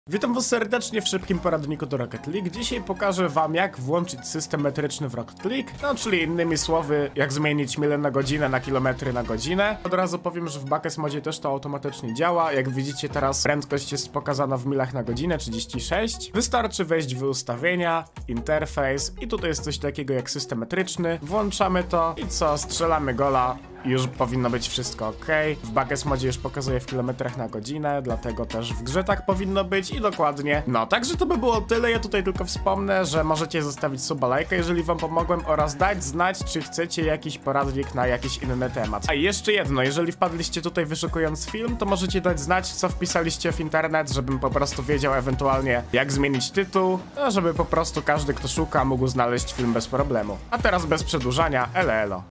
Witam was serdecznie w szybkim poradniku do Rocket League. Dzisiaj pokażę wam, jak włączyć system metryczny w Rocket League, no czyli innymi słowy, jak zmienić mile na godzinę na kilometry na godzinę. Od razu powiem, że w Buckets modzie też to automatycznie działa. Jak widzicie teraz prędkość jest pokazana w milach na godzinę, 36. Wystarczy wejść w ustawienia, interfejs i tutaj jest coś takiego jak system metryczny. Włączamy to i co? Strzelamy gola. Już powinno być wszystko ok. W Buckets modzie już pokazuje w kilometrach na godzinę, dlatego też w grze tak powinno być i dokładnie. No, także to by było tyle. Ja tutaj tylko wspomnę, że możecie zostawić suba, lajka, jeżeli wam pomogłem, oraz dać znać, czy chcecie jakiś poradnik na jakiś inny temat. A jeszcze jedno, jeżeli wpadliście tutaj wyszukując film, to możecie dać znać, co wpisaliście w internet, żebym po prostu wiedział ewentualnie, jak zmienić tytuł, no, żeby po prostu każdy, kto szuka, mógł znaleźć film bez problemu. A teraz bez przedłużania, elo.